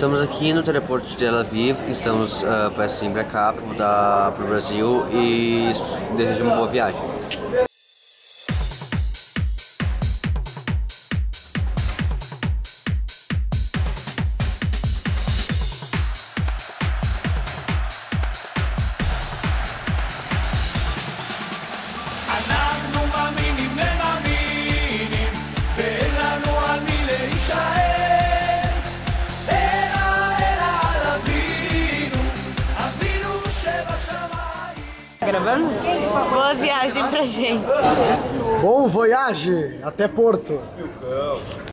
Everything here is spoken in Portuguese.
Estamos aqui no teleporte de Tel Aviv, estamos para esse embarcar para o Brasil e desejo uma boa viagem. Gravando? Boa viagem pra gente. Bom voyage até Porto.